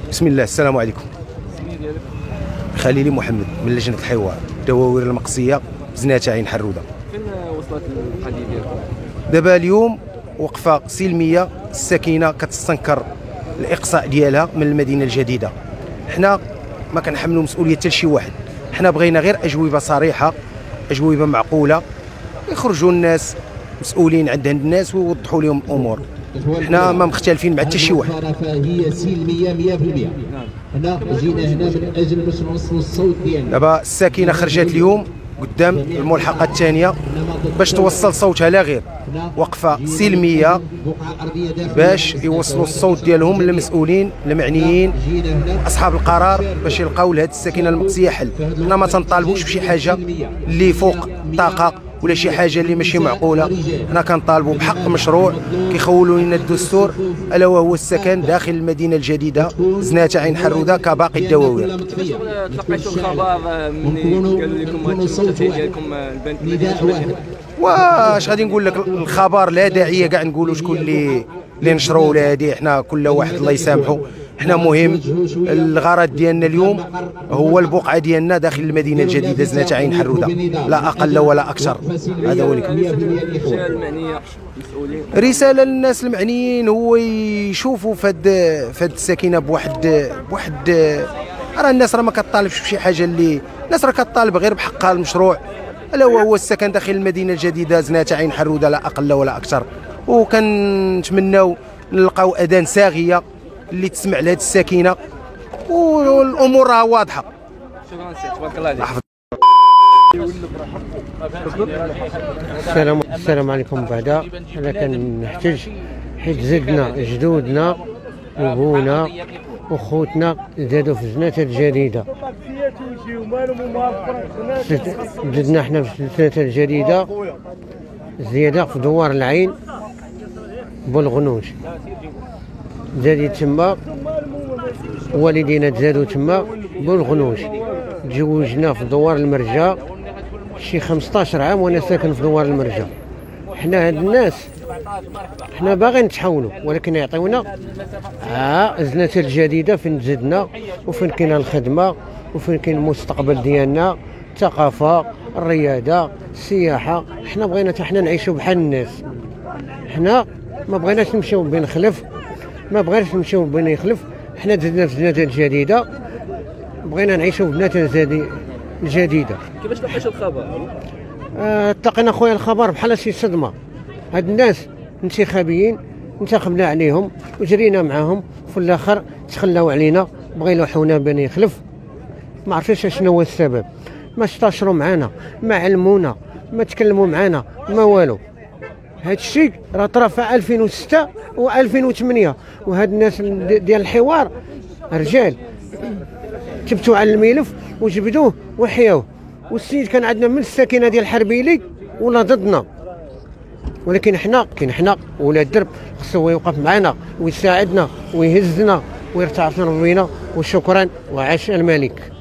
بسم الله. السلام عليكم. خليلي محمد من لجنة الحوار الدواوير المقصية زناتة عين حرودة. فين وصلت القضية ديالكم؟ دابا اليوم وقفة سلمية، الساكنة كتستنكر الإقصاء ديالها من المدينة الجديدة. حنا ما كنحملوا مسؤولية حتى لشي واحد، حنا بغينا غير أجوبة صريحة، أجوبة معقولة، يخرجوا الناس مسؤولين عند الناس ويوضحوا لهم الأمور. حنا ما مختلفين مع حتى شي واحد. هي سلميه 100%. حنا جينا هنا من اجل باش نوصلوا الصوت ديالنا. دابا الساكنه خرجت اليوم قدام الملحقه الثانيه باش توصل صوتها، لا غير وقفه سلميه باش يوصلوا الصوت ديالهم للمسؤولين المعنيين اصحاب القرار باش يلقاو لهذه الساكنه المقصيه حل. حنا ما تنطالبوش بشي حاجه اللي فوق الطاقه ولا شي حاجه اللي ماشي معقوله، حنا كنطالبوا بحق مشروع كيخولوا لنا الدستور، الا وهو السكن داخل المدينه الجديده زناتة عين حرودة كباقي الدواوير. تلقيتوا الخبر منين قالوا لكم هاد التفتيش ديالكم البنك؟ واش غادي نقول لك الخبر لا داعيه كاع نقولوا شكون اللي نشروا ولا هادي، حنا كل واحد الله يسامحه. حنا مهم الغرض ديالنا اليوم هو البقعه ديالنا داخل المدينه الجديده زناتة عين حرودة، لا اقل ولا اكثر. هذا هو الرساله المعنيه المسؤولين، رساله للناس المعنيين هو يشوفوا فهاد الساكنه بواحد راه الناس راه ما كطالبش بشي حاجه، اللي الناس راه كطالب غير بحقها المشروع، الا هو السكن داخل المدينه الجديده زناتة عين حرودة، لا اقل ولا اكثر. وكنتمناو نلقاو اذان صاغيه اللي تسمع لهذه الساكنه، والامور راه واضحه. شكرا سي، تبارك الله عليك. السلام عليكم. بعدا انا كنحتج حيت زدنا جدودنا وبونا وخوتنا زادوا في زناتة الجديدة، زدنا حنا في زناتة الجديدة زيادة في دوار العين بالغنوش، زادت تما والدينا تزادوا تما بالغنوش. تزوجنا في دوار المرجة شي 15 عام وانا ساكن في دوار المرجة. حنا هاد الناس حنا باغيين نتحولوا، ولكن يعطيونا زناتة الجديدة فين زدنا وفين كاينه الخدمة وفين كاين المستقبل ديالنا، الثقافة، الرياضة، السياحة. حنا بغينا حتى حنا نعيشوا بحال الناس، حنا ما بغيناش نمشيو بين خلف، ما بغيناش نمشيو بين يخلف. حنا زدنا في زناتة الجديدة، بغينا نعيشوا بزناتة الجديدة. كيفاش لقيتوا الخبر؟ تلقينا خويا الخبر بحال شي صدمة. هاد الناس انتخابيين انتخبنا عليهم وجرينا معاهم، في الاخر تخلاو علينا، بغا يلوحونا بني يخلف. ما عرفتش شنو هو السبب، ما استشروا معنا، ما علمونا، ما تكلموا معنا، ما والو. هاد الشيء راه طرا في 2006 و2008، وهاد الناس ديال الحوار رجال تبتوا على الملف وجبدوه وحياوه. والسيد كان عندنا من الساكنه ديال الحربيلي ولا ضدنا، ولكن حنا ولاد الدرب خصو يوقف معنا ويساعدنا ويهزنا ويرتع في ربينا. وشكرا وعاش الملك.